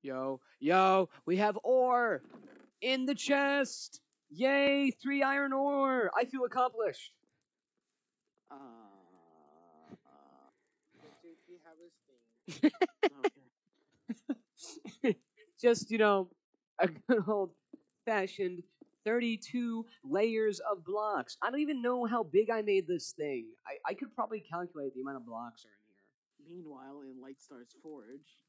Yo, we have ore in the chest. Yay, 3 iron ore. I feel accomplished. The JP have his thing. Okay. Just, a good old fashioned 32 layers of blocks. I don't even know how big I made this thing. I could probably calculate the amount of blocks are in here. Meanwhile, in Lightstar's forge.